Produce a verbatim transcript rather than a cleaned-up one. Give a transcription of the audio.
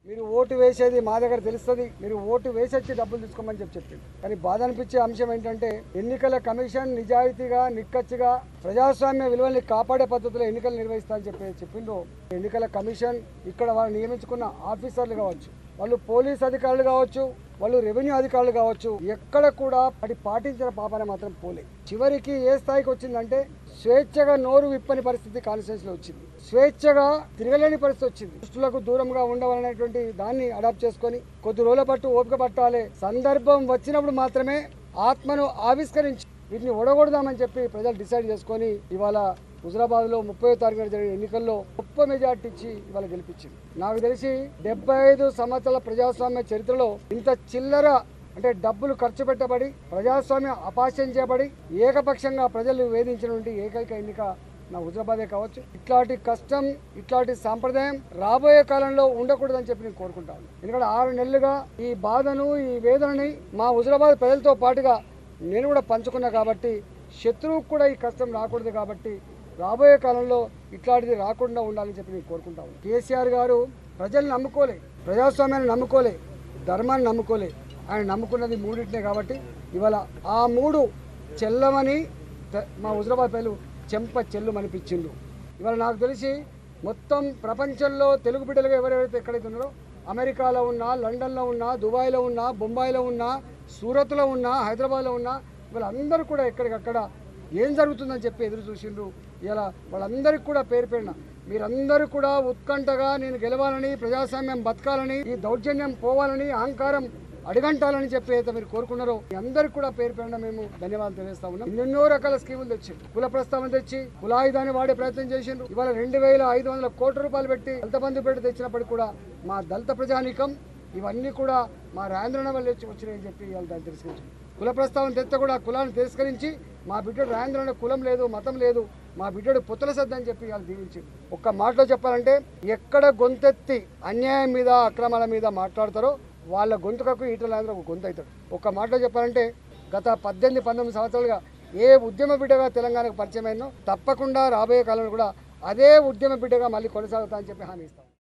మీరు ఓటు వేసేది మా దగ్గర తెలుస్తుంది, మీరు ఓటు వేసొచ్చి డబ్బులు తీసుకోమని చెప్పి చెప్పింది. కానీ బాధ అనిపించే అంశం ఏంటంటే ఎన్నికల కమిషన్ నిజాయితీగా నిక్కచ్చిగా ప్రజాస్వామ్య విలువల్ని కాపాడే పద్ధతిలో ఎన్నికలు నిర్వహిస్తామని చెప్పి చెప్పిండ్రు. ఎన్నికల కమిషన్ ఇక్కడ వాళ్ళు నియమించుకున్న ఆఫీసర్లు కావచ్చు, వాళ్ళు పోలీస్ అధికారులు కావచ్చు, వాళ్ళు రెవెన్యూ అధికారులు కావచ్చు, ఎక్కడ కూడా అది పాటించిన పాపన మాత్రం పోలే. చివరికి ఏ స్థాయికి వచ్చిందంటే స్వేచ్ఛగా నోరు విప్పని పరిస్థితి కాన్స్టిట్యూన్సీ లో వచ్చింది, స్వేచ్ఛగా తిరగలేని పరిస్థితి వచ్చింది. దుష్టులకు దూరంగా ఉండవాలనేటువంటి దాన్ని అడాప్ట్ చేసుకొని కొద్ది రోజుల పట్టు ఓపిక పట్టాలి, సందర్భం వచ్చినప్పుడు మాత్రమే ఆత్మను ఆవిష్కరించి వీటిని ఓడగొడదామని చెప్పి ప్రజలు డిసైడ్ చేసుకొని ఇవాళ హుజరాబాద్ లో ముప్పై తారీఖున జరిగిన ఎన్నికల్లో గొప్ప మెజార్టీ ఇచ్చి ఇవాళ గెలిపించింది. నాకు తెలిసి డెబ్బై ఐదు సంవత్సరాల ప్రజాస్వామ్య చరిత్రలో ఇంత చిల్లర అంటే డబ్బులు ఖర్చు పెట్టబడి ప్రజాస్వామ్యం అపాస్యం చేయబడి ఏకపక్షంగా ప్రజలు వేధించినటువంటి ఏకైక ఎన్నిక నా హుజరాబాదే కావచ్చు. ఇట్లాంటి కష్టం ఇట్లాంటి సాంప్రదాయం రాబోయే కాలంలో ఉండకూడదని చెప్పి నేను కోరుకుంటాను. ఎందుకంటే ఆరు నెలలుగా ఈ బాధను ఈ వేదనని మా హుజరాబాద్ ప్రజలతో పాటుగా నేను కూడా పంచుకున్నా కాబట్టి శత్రువుకు కూడా ఈ కష్టం రాకూడదు. కాబట్టి రాబోయే కాలంలో ఇట్లాంటిది రాకుండా ఉండాలని చెప్పి నేను కోరుకుంటాను. కేసీఆర్ గారు ప్రజల్ని నమ్ముకోలే, ప్రజాస్వామ్యాన్ని నమ్ముకోలే, ధర్మాన్ని నమ్ముకోలే, ఆయన నమ్ముకున్నది మూడింటినే. కాబట్టి ఇవాళ ఆ మూడు చెల్లమని మా హుజరాబాద్ ప్రజలు చెంప చెల్లు అనిపించిండు. ఇవాళ నాకు తెలిసి మొత్తం ప్రపంచంలో తెలుగు బిడ్డలుగా ఎవరెవరైతే ఎక్కడైతే ఉన్నారో అమెరికాలో ఉన్నా, లండన్లో ఉన్నా, దుబాయ్లో ఉన్నా, బొంబాయిలో ఉన్నా, సూరత్లో ఉన్నా, హైదరాబాద్లో ఉన్నా వాళ్ళందరూ కూడా ఎక్కడికక్కడ ఏం జరుగుతుందని చెప్పి ఎదురు చూసిండ్రు. ఇలా వాళ్ళందరికీ కూడా పేరు పేరున మీరందరూ కూడా ఉత్కంఠగా నేను గెలవాలని, ప్రజాస్వామ్యం బతకాలని, ఈ దౌర్జన్యం పోవాలని, అహంకారం అడిగంటాలని చెప్పి అయితే మీరు కోరుకున్నారో మీ అందరికి కూడా పేరు పేరున మేము ధన్యవాదాలు తెలియజేస్తా ఉన్నాం. ఎన్నెన్నో రకాల స్కీములు తెచ్చి కుల ప్రస్తావన తెచ్చి కులాయుధాన్ని వాడే ప్రయత్నం చేసిండ్రు. ఇవాళ రెండు వేల ఐదు వందల కోట్ల రూపాయలు పెట్టి దళిత బంధు పెట్టి తెచ్చినప్పటికీ కూడా మా దళిత ప్రజానీకం ఇవన్నీ కూడా మా రాజేంద్రన వల్ల వచ్చినాయని చెప్పి ఇవాళ దాన్ని తిరస్కరించారు. కుల ప్రస్తావన తెస్తే కూడా కులాన్ని తిరస్కరించి మా బిడ్డడు రాజేంద్రన కులం లేదు, మతం లేదు, మా బిడ్డడు పుత్తల సద్ద అని చెప్పి వాళ్ళు దీవించి ఒక్క మాటలో చెప్పాలంటే ఎక్కడ గొంతెత్తి అన్యాయం మీద అక్రమాల మీద మాట్లాడతారో వాళ్ళ గొంతుకకు ఈటల రాజేంద్ర ఒక గొంతు అవుతాడు. ఒక్క మాటలో చెప్పాలంటే గత పద్దెనిమిది పంతొమ్మిది సంవత్సరాలుగా ఏ ఉద్యమ బిడ్డగా తెలంగాణకు పరిచయం అయిందో తప్పకుండా రాబోయే కాలంలో కూడా అదే ఉద్యమ బిడ్డగా మళ్ళీ కొనసాగుతా అని చెప్పి హామీ ఇస్తాం.